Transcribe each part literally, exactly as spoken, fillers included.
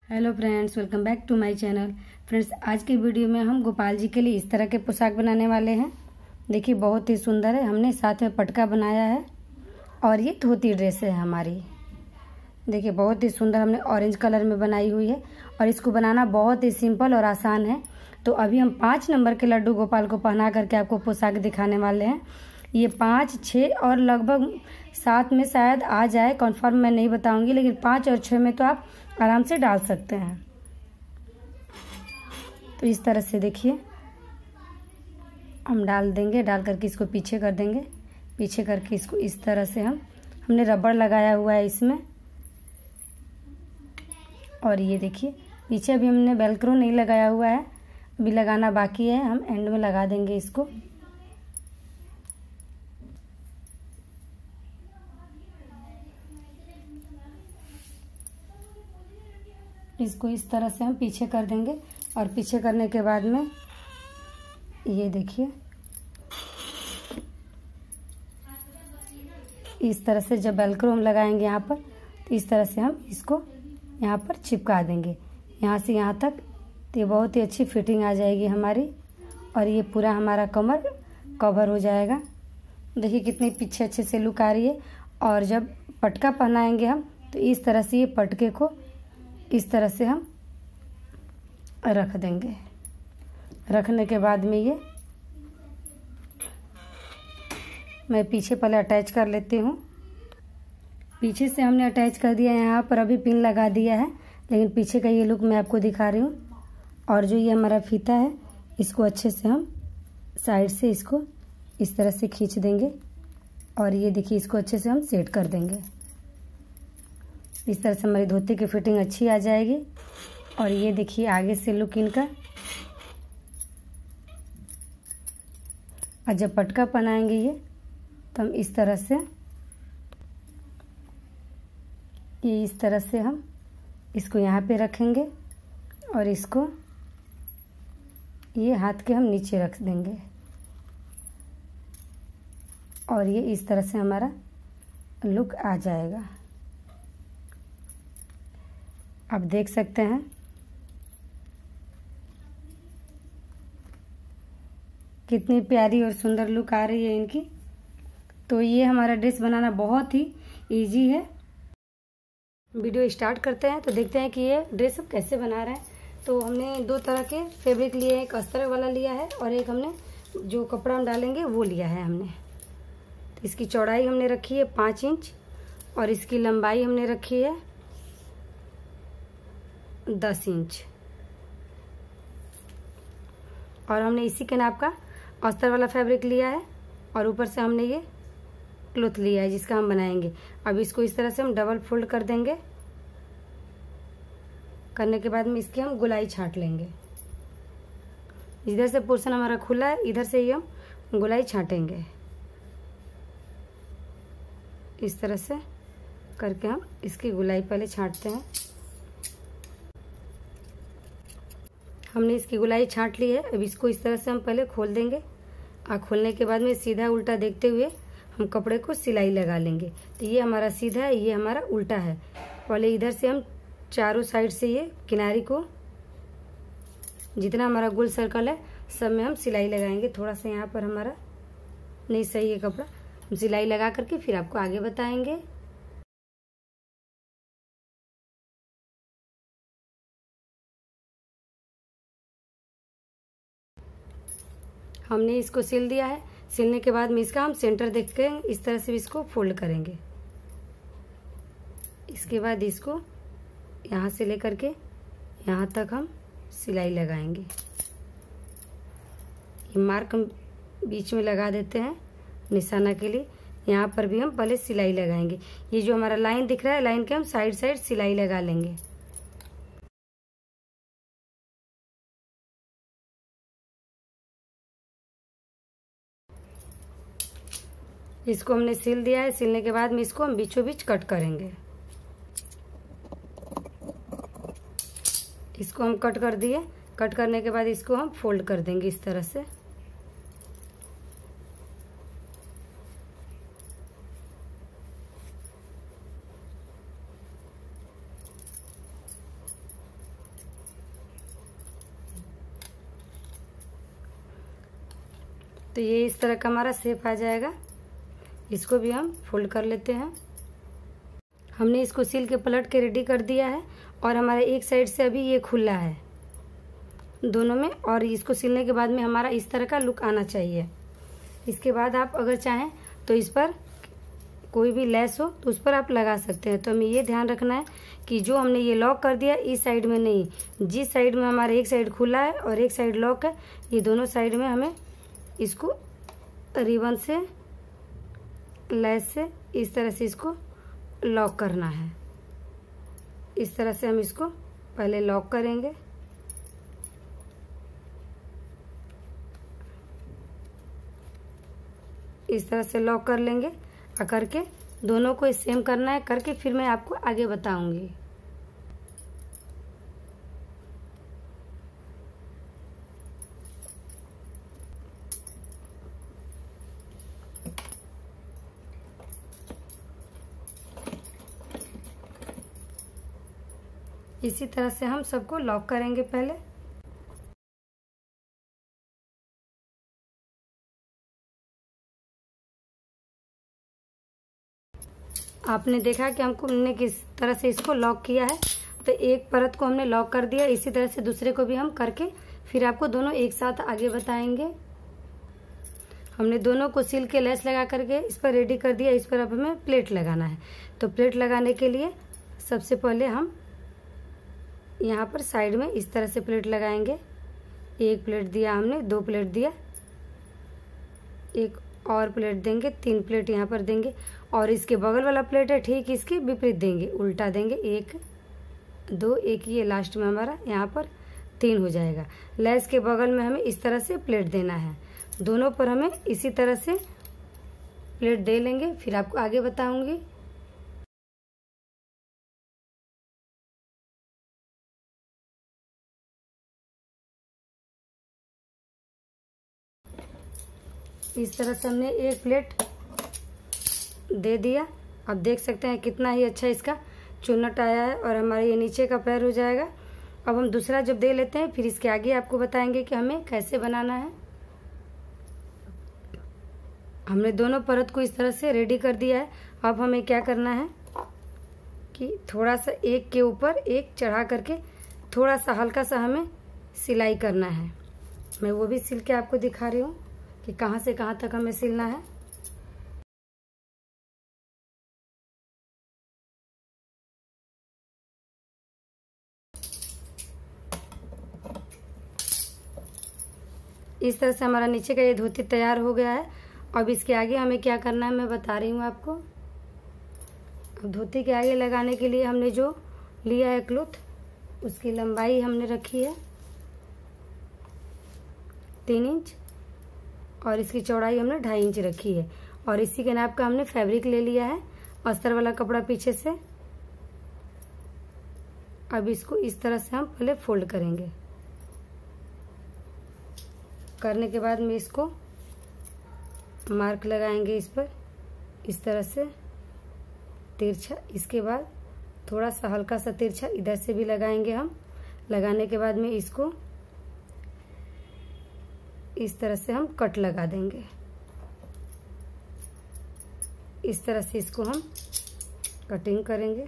Hello friends, welcome back to my channel. Friends, आज की video में हम गोपाल जी के लिए इस तरह के पोशाक बनाने वाले हैं। देखिए, बहुत ही सुंदर है। हमने साथ में पटका बनाया है और ये धोती ड्रेस है हमारी। देखिए, बहुत ही सुंदर हमने ऑरेंज कलर में बनाई हुई है और इसको बनाना बहुत ही सिंपल और आसान है। तो अभी हम पाँच नंबर के लड्डू गोपाल को पहना करके आपको पोशाक दिखाने वाले हैं। ये पाँच, छः और लगभग सात में शायद आ जाए, कन्फर्म मैं नहीं बताऊंगी, लेकिन पाँच और छः में तो आप आराम से डाल सकते हैं। तो इस तरह से देखिए हम डाल देंगे, डाल करके इसको पीछे कर देंगे। पीछे करके इसको इस तरह से हम हमने रबड़ लगाया हुआ है इसमें। और ये देखिए, पीछे अभी हमने वेलक्रो नहीं लगाया हुआ है, अभी लगाना बाकी है। हम एंड में लगा देंगे इसको। इसको इस तरह से हम पीछे कर देंगे और पीछे करने के बाद में ये देखिए इस तरह से जब वेलक्रो हम लगाएंगे यहाँ पर, तो इस तरह से हम इसको यहाँ पर चिपका देंगे, यहाँ से यहाँ तक। तो ये बहुत ही अच्छी फिटिंग आ जाएगी हमारी और ये पूरा हमारा कमर कवर हो जाएगा। देखिए कितनी पीछे अच्छे से लुक आ रही है। और जब पटका पहनाएंगे हम, तो इस तरह से ये पटके को इस तरह से हम रख देंगे। रखने के बाद में ये मैं पीछे पहले अटैच कर लेती हूँ। पीछे से हमने अटैच कर दिया, यहाँ पर अभी पिन लगा दिया है, लेकिन पीछे का ये लुक मैं आपको दिखा रही हूँ। और जो ये हमारा फीता है, इसको अच्छे से हम साइड से इसको इस तरह से खींच देंगे और ये देखिए इसको अच्छे से हम सेट कर देंगे। इस तरह से हमारी धोती की फिटिंग अच्छी आ जाएगी। और ये देखिए आगे से लुक इनका। और जब पटका पहनाएंगे ये, तो हम इस तरह से ये इस तरह से हम इसको यहाँ पे रखेंगे और इसको ये हाथ के हम नीचे रख देंगे और ये इस तरह से हमारा लुक आ जाएगा। आप देख सकते हैं कितनी प्यारी और सुंदर लुक आ रही है इनकी। तो ये हमारा ड्रेस बनाना बहुत ही इजी है। वीडियो स्टार्ट करते हैं तो देखते हैं कि ये ड्रेस हम कैसे बना रहे हैं। तो हमने दो तरह के फैब्रिक लिए हैं, एक अस्तर वाला लिया है और एक हमने जो कपड़ा हम डालेंगे वो लिया है हमने। तो इसकी चौड़ाई हमने रखी है पाँच इंच और इसकी लंबाई हमने रखी है दस इंच। और हमने इसी के नाप का अस्तर वाला फैब्रिक लिया है और ऊपर से हमने ये क्लॉथ लिया है जिसका हम बनाएंगे। अब इसको इस तरह से हम डबल फोल्ड कर देंगे। करने के बाद में इसकी हम गोलाई छाट लेंगे। इधर से पोर्शन हमारा खुला है, इधर से ही हम गोलाई छाटेंगे। इस तरह से करके हम इसकी गोलाई पहले छाटते हैं। हमने इसकी गोलाई छाट ली है। अब इसको इस तरह से हम पहले खोल देंगे और खोलने के बाद में सीधा उल्टा देखते हुए हम कपड़े को सिलाई लगा लेंगे। तो ये हमारा सीधा है, ये हमारा उल्टा है। पहले इधर से हम चारों साइड से ये किनारी को जितना हमारा गोल सर्कल है सब में हम सिलाई लगाएंगे। थोड़ा सा यहाँ पर हमारा नहीं सही है कपड़ा, हम सिलाई लगा करके फिर आपको आगे बताएंगे। हमने इसको सिल दिया है। सिलने के बाद में इसका हम सेंटर देख के इस तरह से इसको फोल्ड करेंगे। इसके बाद इसको यहाँ से लेकर के यहाँ तक हम सिलाई लगाएंगे। ये मार्क हम बीच में लगा देते हैं निशाना के लिए। यहाँ पर भी हम पहले सिलाई लगाएंगे। ये जो हमारा लाइन दिख रहा है, लाइन के हम साइड साइड सिलाई लगा लेंगे। इसको हमने सिल दिया है। सिलने के बाद में इसको हम बीचों बीच कट करेंगे। इसको हम कट कर दिए। कट करने के बाद इसको हम फोल्ड कर देंगे इस तरह से। तो ये इस तरह का हमारा शेप आ जाएगा। इसको भी हम फोल्ड कर लेते हैं। हमने इसको सिल के पलट के रेडी कर दिया है और हमारे एक साइड से अभी ये खुला है दोनों में, और इसको सिलने के बाद में हमारा इस तरह का लुक आना चाहिए। इसके बाद आप अगर चाहें तो इस पर कोई भी लेस हो तो उस पर आप लगा सकते हैं। तो हमें ये ध्यान रखना है कि जो हमने ये लॉक कर दिया इस साइड में नहीं, जिस साइड में हमारा एक साइड खुला है और एक साइड लॉक है, ये दोनों साइड में हमें इसको रिबन से लेस से इस तरह से इसको लॉक करना है। इस तरह से हम इसको पहले लॉक करेंगे। इस तरह से लॉक कर लेंगे और करके दोनों को सेम करना है, करके फिर मैं आपको आगे बताऊंगी। इसी तरह से हम सबको लॉक करेंगे पहले। आपने देखा कि हमको हमने किस तरह से इसको लॉक किया है। तो एक परत को हमने लॉक कर दिया, इसी तरह से दूसरे को भी हम करके फिर आपको दोनों एक साथ आगे बताएंगे। हमने दोनों को सिल के लेस लगा करके इस पर रेडी कर दिया। इस पर अब हमें प्लेट लगाना है। तो प्लेट लगाने के लिए सबसे पहले हम यहाँ पर साइड में इस तरह से प्लेट लगाएंगे। एक प्लेट दिया हमने, दो प्लेट दिया, एक और प्लेट देंगे, तीन प्लेट यहाँ पर देंगे। और इसके बगल वाला प्लेट है ठीक इसके विपरीत देंगे, उल्टा देंगे। एक दो, एक ये लास्ट में हमारा यहाँ पर तीन हो जाएगा। लेस के बगल में हमें इस तरह से प्लेट देना है। दोनों पर हमें इसी तरह से प्लेट दे लेंगे, फिर आपको आगे बताऊंगी। इस तरह से हमने एक प्लेट दे दिया। आप देख सकते हैं कितना ही अच्छा इसका चुन्नट आया है और हमारे ये नीचे का पैर हो जाएगा। अब हम दूसरा जब दे लेते हैं फिर इसके आगे आपको बताएंगे कि हमें कैसे बनाना है। हमने दोनों परत को इस तरह से रेडी कर दिया है। अब हमें क्या करना है कि थोड़ा सा एक के ऊपर एक चढ़ा करके थोड़ा सा हल्का सा हमें सिलाई करना है। मैं वो भी सिल के आपको दिखा रही हूँ कि कहाँ से कहाँ तक हमें सिलना है। इस तरह से हमारा नीचे का ये धोती तैयार हो गया है। अब इसके आगे हमें क्या करना है मैं बता रही हूँ आपको। अब धोती के आगे लगाने के लिए हमने जो लिया है क्लॉथ, उसकी लंबाई हमने रखी है तीन इंच और इसकी चौड़ाई हमने ढाई इंच रखी है। और इसी के नाप का हमने फैब्रिक ले लिया है, अस्तर वाला कपड़ा पीछे से। अब इसको इस तरह से हम पहले फोल्ड करेंगे। करने के बाद में इसको मार्क लगाएंगे इस पर इस तरह से तिरछा। इसके बाद थोड़ा सा हल्का सा तिरछा इधर से भी लगाएंगे हम। लगाने के बाद में इसको इस तरह से हम कट लगा देंगे। इस तरह से इसको हम कटिंग करेंगे।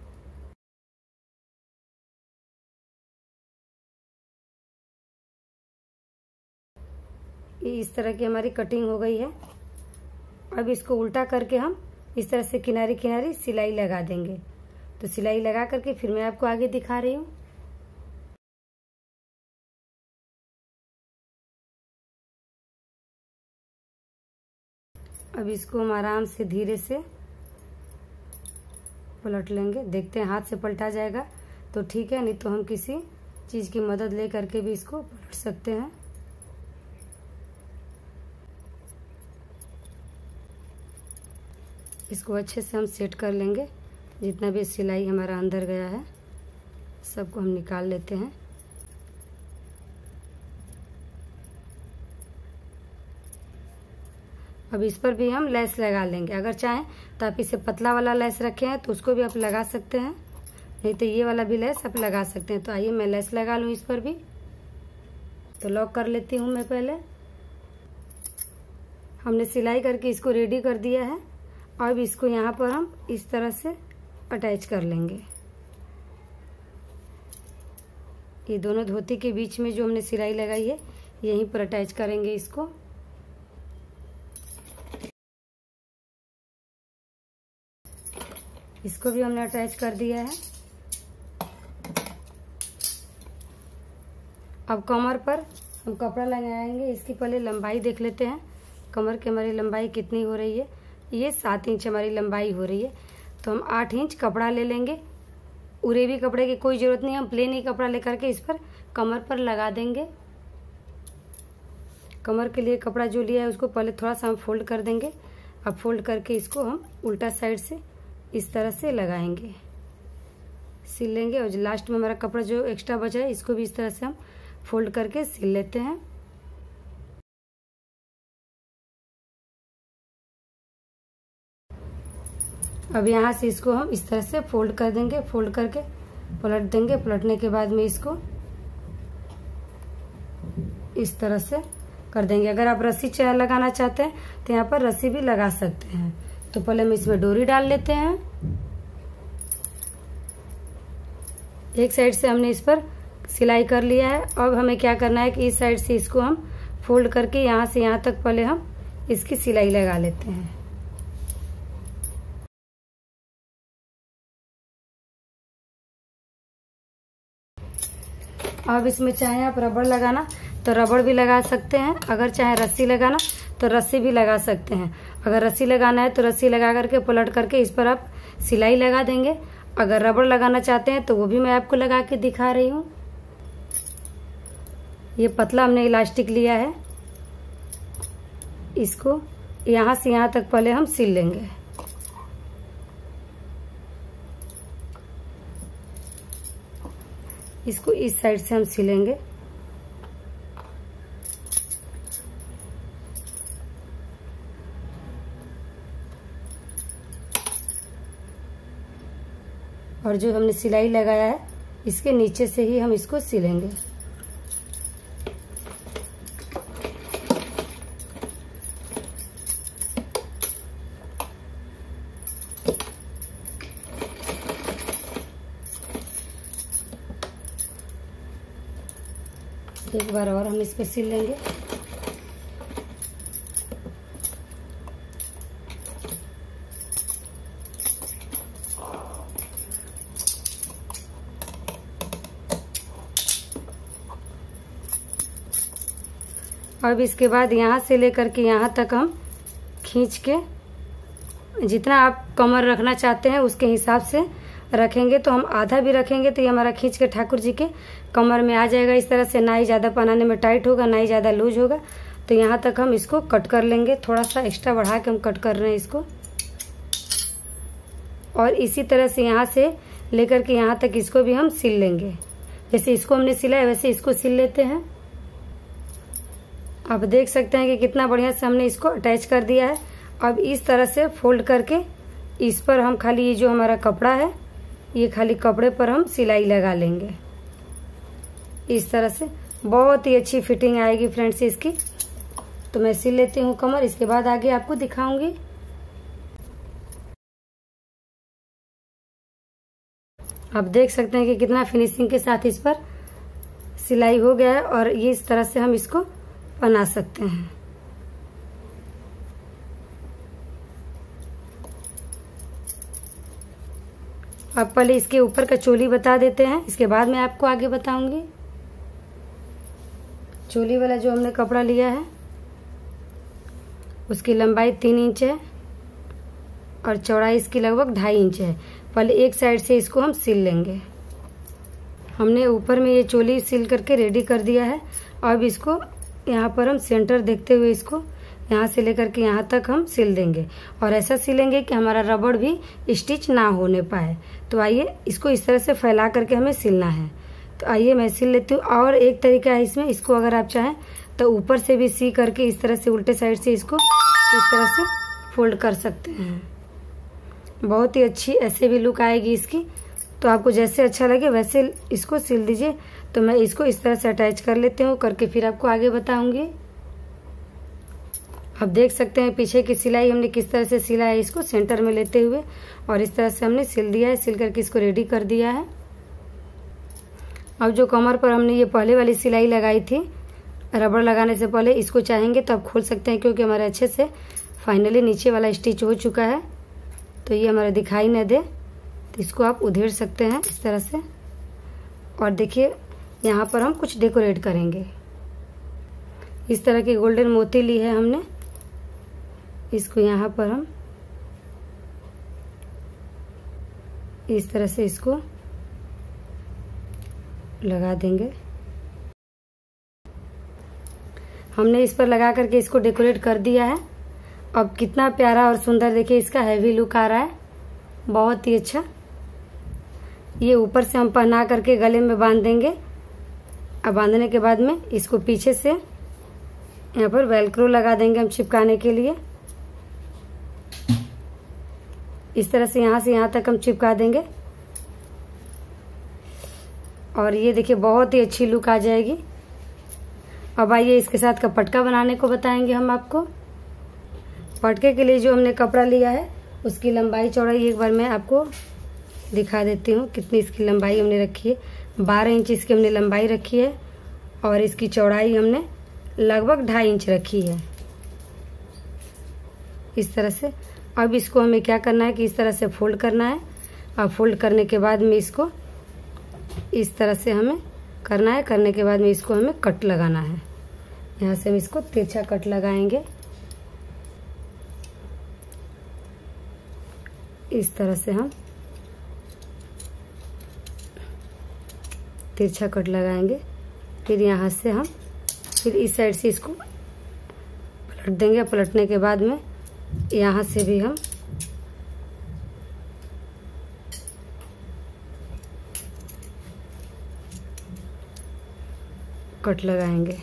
ये इस तरह की हमारी कटिंग हो गई है। अब इसको उल्टा करके हम इस तरह से किनारे किनारे सिलाई लगा देंगे। तो सिलाई लगा करके फिर मैं आपको आगे दिखा रही हूँ। अब इसको हम आराम से धीरे से पलट लेंगे। देखते हैं हाथ से पलटा जाएगा तो ठीक है, नहीं तो हम किसी चीज़ की मदद ले करके भी इसको पलट सकते हैं। इसको अच्छे से हम सेट कर लेंगे। जितना भी सिलाई हमारा अंदर गया है सबको हम निकाल लेते हैं। अब इस पर भी हम लेस लगा लेंगे। अगर चाहें तो आप इसे पतला वाला लेस रखे हैं तो उसको भी आप लगा सकते हैं, नहीं तो ये वाला भी लेस आप लगा सकते हैं। तो आइए मैं लेस लगा लूँ इस पर भी। तो लॉक कर लेती हूँ मैं पहले। हमने सिलाई करके इसको रेडी कर दिया है। अब इसको यहाँ पर हम इस तरह से अटैच कर लेंगे। ये दोनों धोती के बीच में जो हमने सिलाई लगाई है यहीं पर अटैच करेंगे इसको। इसको भी हमने अटैच कर दिया है। अब कमर पर हम कपड़ा लगाएंगे। इसकी पहले लंबाई देख लेते हैं, कमर की हमारी लंबाई कितनी हो रही है। ये सात इंच हमारी लंबाई हो रही है, तो हम आठ इंच कपड़ा ले लेंगे। उरेबी कपड़े की कोई ज़रूरत नहीं, हम प्लेन ही कपड़ा लेकर के इस पर कमर पर लगा देंगे। कमर के लिए कपड़ा जो लिया है उसको पहले थोड़ा सा हम फोल्ड कर देंगे। अब फोल्ड करके इसको हम उल्टा साइड से इस तरह से लगाएंगे, सिल लेंगे। और लास्ट में हमारा कपड़ा जो एक्स्ट्रा बचा है इसको भी इस तरह से हम फोल्ड करके सिल लेते हैं। अब यहाँ से इसको हम इस तरह से फोल्ड कर देंगे, फोल्ड करके पलट देंगे। पलटने के बाद में इसको इस तरह से कर देंगे। अगर आप रस्सी चाहे लगाना चाहते हैं तो यहाँ पर रस्सी भी लगा सकते हैं। तो पहले हम इसमें डोरी डाल लेते हैं। एक साइड से हमने इस पर सिलाई कर लिया है। अब हमें क्या करना है कि इस साइड से इसको हम फोल्ड करके यहाँ से यहाँ तक पहले हम इसकी सिलाई लगा लेते हैं। अब इसमें चाहे आप रबड़ लगाना तो रबड़ भी लगा सकते हैं, अगर चाहे रस्सी लगाना तो रस्सी भी लगा सकते हैं। अगर रस्सी लगाना है तो रस्सी लगा करके पलट करके इस पर आप सिलाई लगा देंगे। अगर रबड़ लगाना चाहते हैं तो वो भी मैं आपको लगा के दिखा रही हूँ। ये पतला हमने इलास्टिक लिया है, इसको यहाँ से यहाँ तक पहले हम सिल लेंगे। इसको इस साइड से हम सिलेंगे। और जो हमने सिलाई लगाया है इसके नीचे से ही हम इसको सिलेंगे। एक बार और हम इस पे सिल लेंगे। अब इसके बाद यहाँ से लेकर के यहाँ तक हम खींच के, जितना आप कमर रखना चाहते हैं उसके हिसाब से रखेंगे। तो हम आधा भी रखेंगे तो ये हमारा खींच के ठाकुर जी के कमर में आ जाएगा। इस तरह से ना ही ज़्यादा पहनाने में टाइट होगा ना ही ज़्यादा लूज होगा। तो यहाँ तक हम इसको कट कर लेंगे, थोड़ा सा एक्स्ट्रा बढ़ा के हम कट कर रहे हैं इसको। और इसी तरह से यहाँ से लेकर के यहाँ तक इसको भी हम सिल लेंगे। जैसे इसको हमने सिला है वैसे इसको सिल लेते हैं। आप देख सकते हैं कि कितना बढ़िया से हमने इसको अटैच कर दिया है। अब इस तरह से फोल्ड करके इस पर हम खाली ये जो हमारा कपड़ा है ये खाली कपड़े पर हम सिलाई लगा लेंगे। इस तरह से बहुत ही अच्छी फिटिंग आएगी फ्रेंड्स इसकी। तो मैं सिल लेती हूँ कमर, इसके बाद आगे आपको दिखाऊंगी। आप देख सकते हैं कि कितना फिनिशिंग के साथ इस पर सिलाई हो गया है। और ये इस तरह से हम इसको बना सकते हैं। अब पहले इसके ऊपर का चोली बता देते हैं, इसके बाद मैं आपको आगे बताऊंगी। चोली वाला जो हमने कपड़ा लिया है उसकी लंबाई तीन इंच है और चौड़ाई इसकी लगभग ढाई इंच है। पहले एक साइड से इसको हम सिल लेंगे। हमने ऊपर में ये चोली सिल करके रेडी कर दिया है। अब इसको यहाँ पर हम सेंटर देखते हुए इसको यहाँ से लेकर के यहाँ तक हम सिल देंगे। और ऐसा सिलेंगे कि हमारा रबड़ भी स्टिच ना होने पाए। तो आइए इसको इस तरह से फैला करके हमें सिलना है। तो आइए मैं सिल लेती हूँ। और एक तरीका है इसमें, इसको अगर आप चाहें तो ऊपर से भी सी करके इस तरह से उल्टे साइड से इसको इस तरह से फोल्ड कर सकते हैं। बहुत ही अच्छी ऐसे भी लुक आएगी इसकी। तो आपको जैसे अच्छा लगे वैसे इसको सिल दीजिए। तो मैं इसको इस तरह से अटैच कर लेती हूँ, करके फिर आपको आगे बताऊंगी। अब देख सकते हैं पीछे की सिलाई हमने किस तरह से सिला है, इसको सेंटर में लेते हुए और इस तरह से हमने सिल दिया है। सिल करके इसको रेडी कर दिया है। अब जो कमर पर हमने ये पहले वाली सिलाई लगाई थी रबड़ लगाने से पहले, इसको चाहेंगे तो आप खोल सकते हैं क्योंकि हमारे अच्छे से फाइनली नीचे वाला स्टिच हो चुका है, तो ये हमारा दिखाई न दे, तो इसको आप उधेड़ सकते हैं इस तरह से। और देखिए यहाँ पर हम कुछ डेकोरेट करेंगे। इस तरह की गोल्डन मोती ली है हमने, इसको यहाँ पर हम इस तरह से इसको लगा देंगे। हमने इस पर लगा करके इसको डेकोरेट कर दिया है। अब कितना प्यारा और सुंदर देखिए इसका हैवी लुक आ रहा है, बहुत ही अच्छा। ये ऊपर से हम पहना करके गले में बांध देंगे। अब बांधने के बाद में इसको पीछे से यहाँ पर वेलक्रो लगा देंगे हम चिपकाने के लिए। इस तरह से यहाँ से यहाँ तक हम चिपका देंगे और ये देखिए बहुत ही अच्छी लुक आ जाएगी। अब आइए इसके साथ का पटका बनाने को बताएंगे हम आपको। पटके के लिए जो हमने कपड़ा लिया है उसकी लंबाई चौड़ाई एक बार मैं आपको दिखा देती हूँ कितनी इसकी लंबाई हमने रखी है। बारह इंच इसकी हमने लंबाई रखी है और इसकी चौड़ाई हमने लगभग ढाई इंच रखी है इस तरह से। अब इसको हमें क्या करना है कि इस तरह से फोल्ड करना है। अब फोल्ड करने के बाद में इसको इस तरह से हमें करना है। करने के बाद में इसको हमें कट लगाना है। यहाँ से हम इसको तिरछा कट लगाएंगे इस तरह से। हम तिरछा कट लगाएंगे, फिर यहाँ से हम फिर इस साइड से इसको पलट देंगे। पलटने के बाद में यहाँ से भी हम कट लगाएंगे।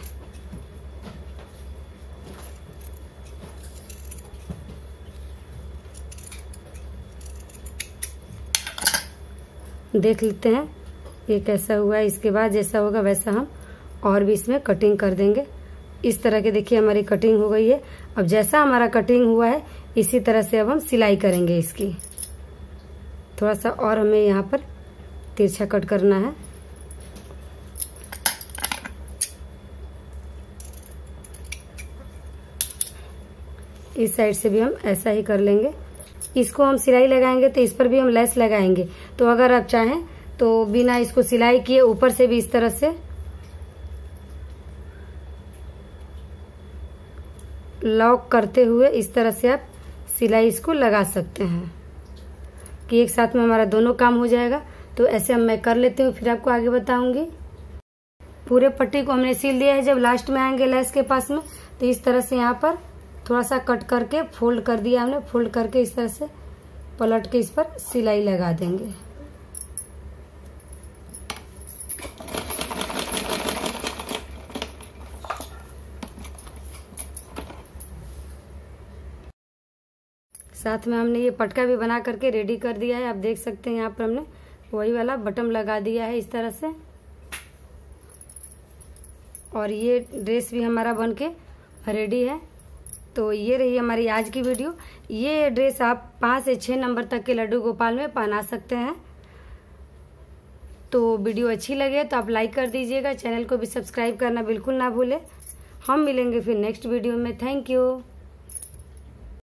देख लेते हैं ये कैसा हुआ है। इसके बाद जैसा होगा वैसा हम और भी इसमें कटिंग कर देंगे। इस तरह के देखिए हमारी कटिंग हो गई है। अब जैसा हमारा कटिंग हुआ है इसी तरह से अब हम सिलाई करेंगे इसकी। थोड़ा सा और हमें यहाँ पर तिरछा कट करना है। इस साइड से भी हम ऐसा ही कर लेंगे। इसको हम सिलाई लगाएंगे तो इस पर भी हम लेस लगाएंगे, तो अगर आप चाहें तो बिना इसको सिलाई किए ऊपर से भी इस तरह से लॉक करते हुए इस तरह से आप सिलाई इसको लगा सकते हैं कि एक साथ में हमारा दोनों काम हो जाएगा। तो ऐसे हम मैं कर लेती हूँ, फिर आपको आगे बताऊंगी। पूरे पट्टी को हमने सिल दिया है। जब लास्ट में आएंगे लेस के पास में तो इस तरह से यहाँ पर थोड़ा सा कट करके फोल्ड कर दिया हमने। फोल्ड करके इस तरह से पलट के इस पर सिलाई लगा देंगे। साथ में हमने ये पटका भी बना करके रेडी कर दिया है। आप देख सकते हैं यहाँ पर हमने वही वाला बटन लगा दिया है इस तरह से। और ये ड्रेस भी हमारा बनके रेडी है। तो ये रही हमारी आज की वीडियो। ये ड्रेस आप पाँच से छः नंबर तक के लड्डू गोपाल में पहना सकते हैं। तो वीडियो अच्छी लगे तो आप लाइक कर दीजिएगा। चैनल को भी सब्सक्राइब करना बिल्कुल ना भूलें। हम मिलेंगे फिर नेक्स्ट वीडियो में। Thank you.